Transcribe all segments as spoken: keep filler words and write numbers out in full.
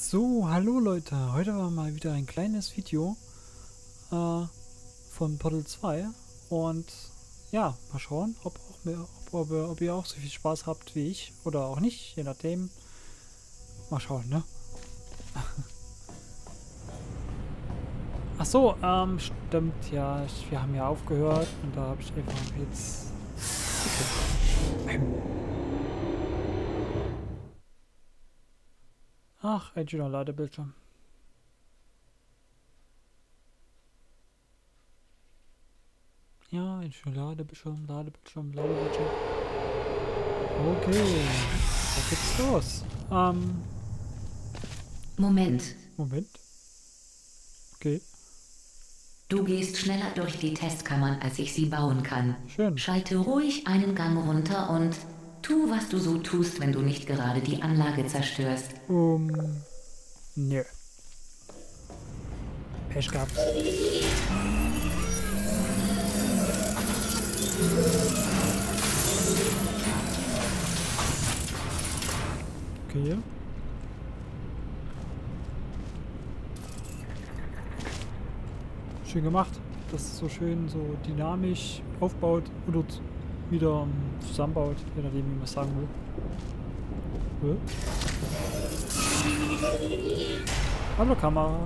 So, hallo Leute, heute war mal wieder ein kleines Video äh, von Portal zwei und ja, mal schauen, ob, auch mehr, ob, ob, ob ihr auch so viel Spaß habt wie ich oder auch nicht, je nachdem. Mal schauen, ne? Ach so, ähm, stimmt, ja, ich, wir haben ja aufgehört und da habe ich einfach jetzt... Okay. Ach, ein schöner Ladebildschirm. Ja, ein schöner Ladebildschirm, Ladebildschirm, Ladebildschirm. Okay, was geht's los? Ähm... Moment. Moment. Okay. Du gehst schneller durch die Testkammern, als ich sie bauen kann. Schön. Schalte ruhig einen Gang runter und tu, was du so tust, wenn du nicht gerade die Anlage zerstörst. Um. Nö. Pech gehabt. Okay. Schön gemacht, dass es so schön so dynamisch aufbaut oder wieder um, zusammenbaut, je nachdem wie man es sagen will. Hä? Hallo Kamera.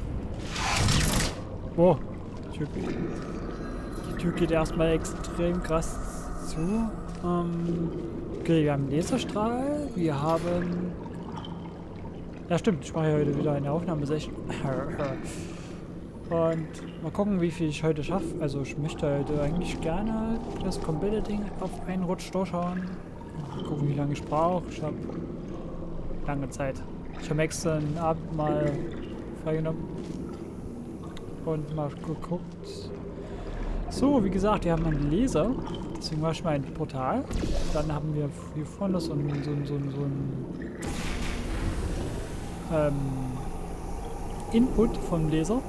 Boah, die Tür, die Tür geht erstmal extrem krass zu. Ähm, okay, wir haben einen Laserstrahl, wir haben... Ja stimmt, ich mache ja heute wieder eine Aufnahmesession. Und mal gucken, wie viel ich heute schaffe. Also ich möchte heute eigentlich gerne das komplette Ding auf einen Rutsch durchschauen. Mal gucken, wie lange ich brauche. Ich habe lange Zeit. Ich habe extra einen Abend mal freigenommen und mal geguckt. So, wie gesagt, wir haben einen Laser. Deswegen mache ich mal ein Portal. Dann haben wir hier vorne so ein, so ein, so ein, so ein ähm, Input vom Laser.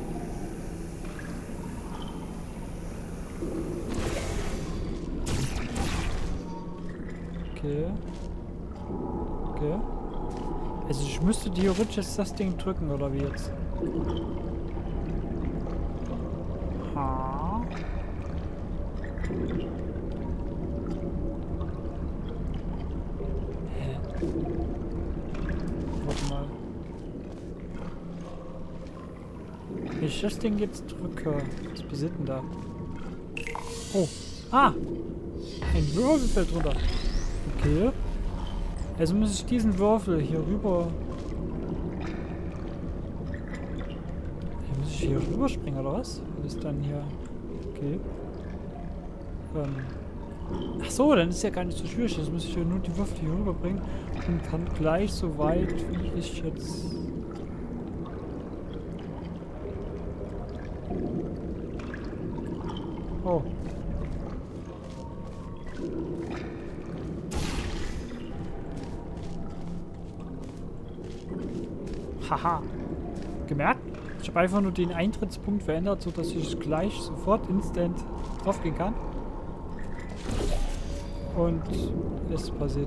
Okay. Okay. Also ich müsste theoretisch jetzt das Ding drücken, oder wie jetzt? Ha. Hä? Warte mal. Wenn ich das Ding jetzt drücke, was passiert denn da? Oh. Ah! Ein Würfel fällt runter. Okay. Also muss ich diesen Würfel hier rüber... Ja, muss ich hier rüberspringen, oder was? Was ist dann hier... Okay. Ähm... Ach so, dann ist ja gar nicht so schwierig. Jetzt muss ich ja nur die Würfel hier rüberbringen und kann gleich so weit, wie ich jetzt... Oh. Haha. Gemerkt? Ich habe einfach nur den Eintrittspunkt verändert, sodass ich gleich sofort instant drauf gehen kann. Und es passiert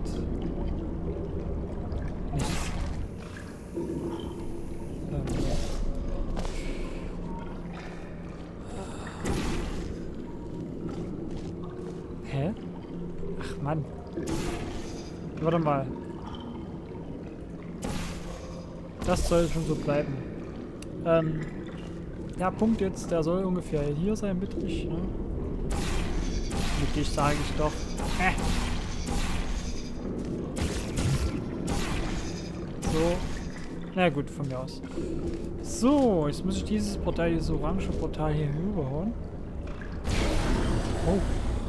nichts. Ähm. Hä? Ach Mann. Warte mal. Das soll schon so bleiben. Ähm, der Punkt jetzt, der soll ungefähr hier sein, mittig, ne? Mittig sage ich doch. Äh. So. Na gut, von mir aus. So, jetzt muss ich dieses Portal, dieses orange Portal hier rüberhauen. Oh.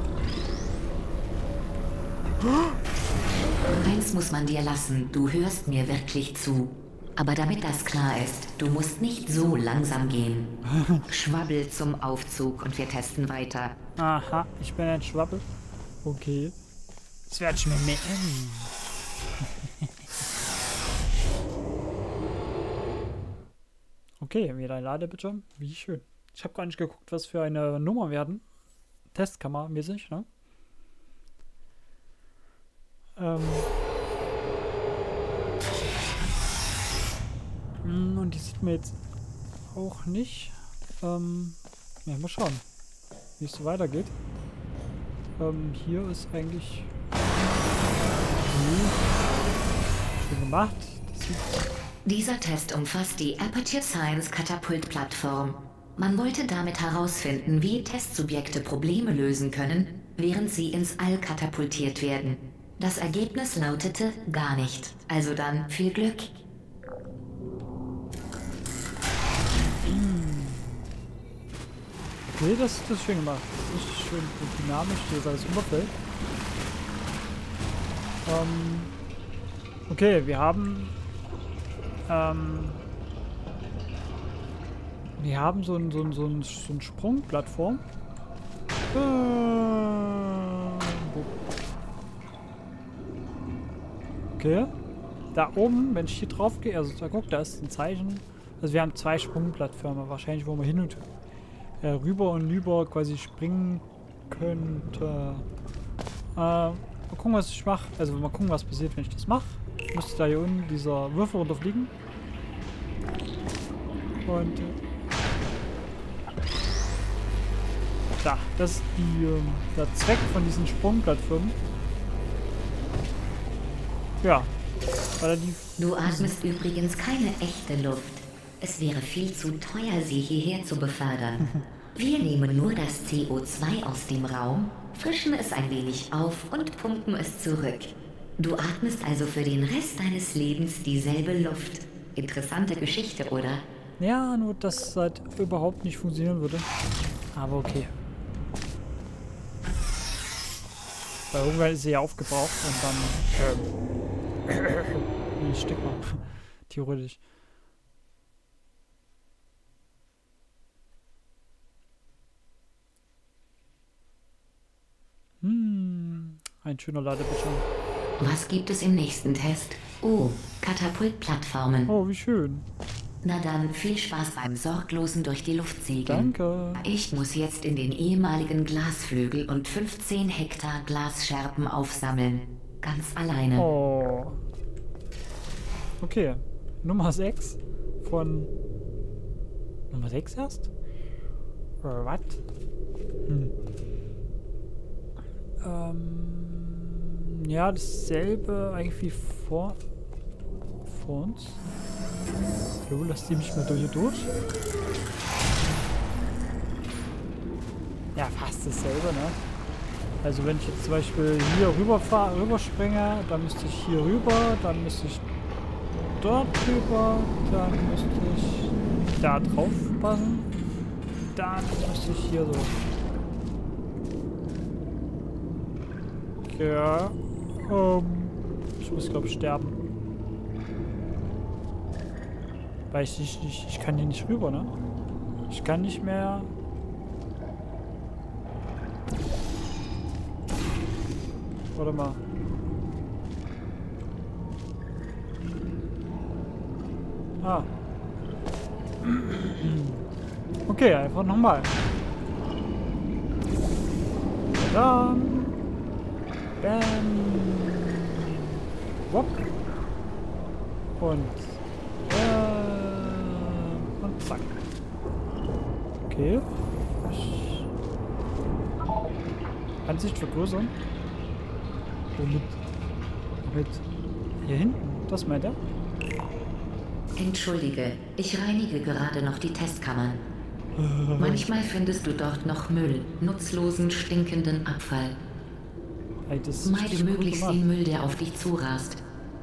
Eins muss man dir lassen, du hörst mir wirklich zu. Aber damit das klar ist, du musst nicht so langsam gehen. Schwabbel zum Aufzug und wir testen weiter. Aha, ich bin ein Schwabbel. Okay. Das werde ich mir merken. Okay, wieder ein Ladebildschirm. Wie schön. Ich habe gar nicht geguckt, was für eine Nummer werden. Testkammer-mäßig, ne? Ähm. und die sieht man jetzt auch nicht. Ähm, ja, mal schauen, wie es so weitergeht. Ähm, hier ist eigentlich... Schön gemacht. Das sieht Dieser Test umfasst die Aperture Science Katapult-Plattform. Man wollte damit herausfinden, wie Testsubjekte Probleme lösen können, während sie ins All katapultiert werden. Das Ergebnis lautete gar nicht. Also dann viel Glück. Okay, das, das ist schön gemacht. Das ist schön dynamisch, hier alles überfällt. Ähm, okay, wir haben ähm, wir haben so ein so ein, so ein, so ein Sprungplattform. Äh, okay. Da oben, wenn ich hier drauf gehe, also da guck, da ist ein Zeichen. Also wir haben zwei Sprungplattformen, wahrscheinlich, wo man hin und äh, rüber und rüber quasi springen könnte. Äh, mal gucken, was ich mache. Also mal gucken, was passiert, wenn ich das mache. Müsste da hier unten dieser Würfel runterfliegen. Und äh, da, das ist die, äh, der Zweck von diesen Sprungplattformen. Ja. Du atmest übrigens keine echte Luft. Es wäre viel zu teuer, sie hierher zu befördern. Wir nehmen nur das C O zwei aus dem Raum, frischen es ein wenig auf und pumpen es zurück. Du atmest also für den Rest deines Lebens dieselbe Luft. Interessante Geschichte, oder? Ja, nur dass es halt überhaupt nicht funktionieren würde. Aber okay. Weil irgendwann ist sie ja aufgebraucht und dann... Ähm, ich steck mal. Theoretisch. Hm, ein schöner Ladebildschirm. Was gibt es im nächsten Test? Oh, Katapultplattformen. Oh, wie schön. Na dann, viel Spaß beim sorglosen durch die Luft segeln. Danke. Ich muss jetzt in den ehemaligen Glasflügel und fünfzehn Hektar Glasscherben aufsammeln. Ganz alleine. Oh. Okay. Nummer sechs von... Nummer sechs erst? Äh, was? Hm. Ähm... Ja, dasselbe eigentlich wie vor... vor uns. So, lass die mich mal durch hier durch. Ja, fast dasselbe, ne? Also wenn ich jetzt zum Beispiel hier rüber fahre, rüberspringe, dann müsste ich hier rüber, dann müsste ich dort rüber, dann müsste ich da drauf passen, dann müsste ich hier so. Ja, ähm, ich muss glaube ich sterben. Weil ich, ich, ich, ich kann hier nicht rüber, ne? Ich kann nicht mehr... Warte mal. Ah. Okay, einfach nochmal. Dann. Bam. Wop. Und. Äh, und zack. Okay. Ansicht vergrößern. Womit? Mit hier hinten? Das meint er? Entschuldige, ich reinige gerade noch die Testkammern. Manchmal findest du dort noch Müll, nutzlosen, stinkenden Abfall. Hey, das Meide möglichst den Müll, der auf dich zurast.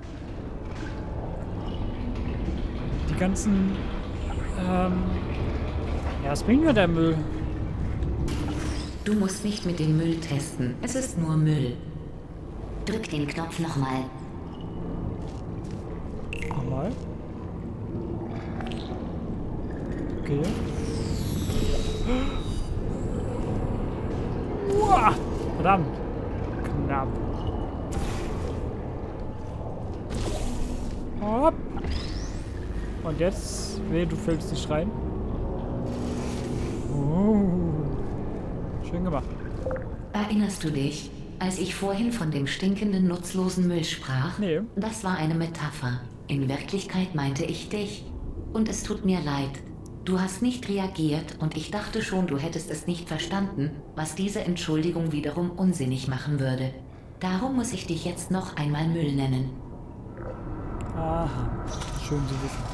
Die ganzen... Ähm... Ja, was bringt mir der Müll? Du musst nicht mit dem Müll testen. Es ist nur Müll. Drück den Knopf nochmal. Nochmal. Okay. Uah, verdammt. Knapp. Hopp. Und jetzt... Nee, du fällst nicht rein. Oh. Schön gemacht. Erinnerst du dich, als ich vorhin von dem stinkenden, nutzlosen Müll sprach? Nee. Das war eine Metapher. In Wirklichkeit meinte ich dich. Und es tut mir leid. Du hast nicht reagiert und ich dachte schon, du hättest es nicht verstanden, was diese Entschuldigung wiederum unsinnig machen würde. Darum muss ich dich jetzt noch einmal Müll nennen. Aha, schön zu wissen.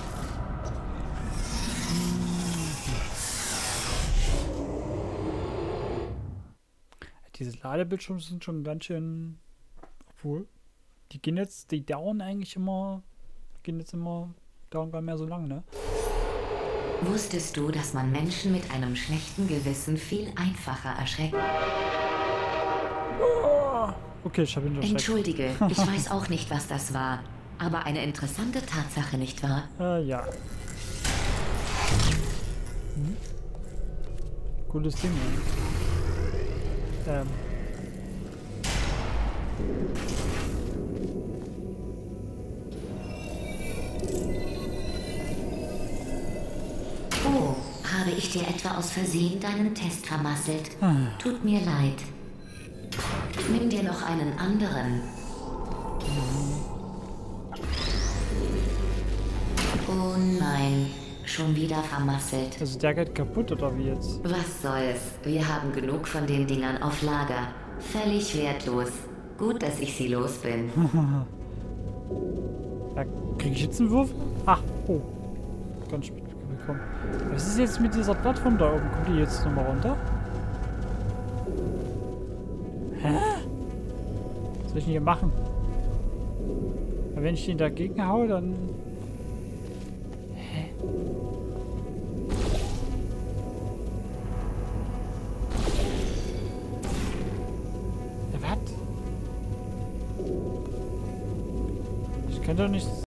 Diese Ladebildschirme sind schon ganz schön... Obwohl, die gehen jetzt, die dauern eigentlich immer... gehen jetzt immer... dauern gar nicht mehr so lang, ne? Wusstest du, dass man Menschen mit einem schlechten Gewissen viel einfacher erschreckt? Oh, okay, ich habe ihn erschreckt. Entschuldige, ich weiß auch nicht, was das war. Aber eine interessante Tatsache, nicht wahr? Äh, ja. Hm? Cooles Ding, ja. Ähm. Oh, habe ich dir etwa aus Versehen deinen Test vermasselt? Ah. Tut mir leid. Nimm dir noch einen anderen. Oh nein, schon wieder vermasselt. Also der geht kaputt oder wie jetzt? Was soll's? Wir haben genug von den Dingern auf Lager. Völlig wertlos. Gut, dass ich sie los bin. Ja, krieg ich jetzt einen Wurf? Ach, oh. Ganz spät bekommen. Was ist jetzt mit dieser Plattform da oben? Kommt die jetzt nochmal runter? Hä? Was soll ich denn hier machen? Ja, wenn ich den dagegen haue, dann... Hä? Ja, was? Ich kann doch nicht...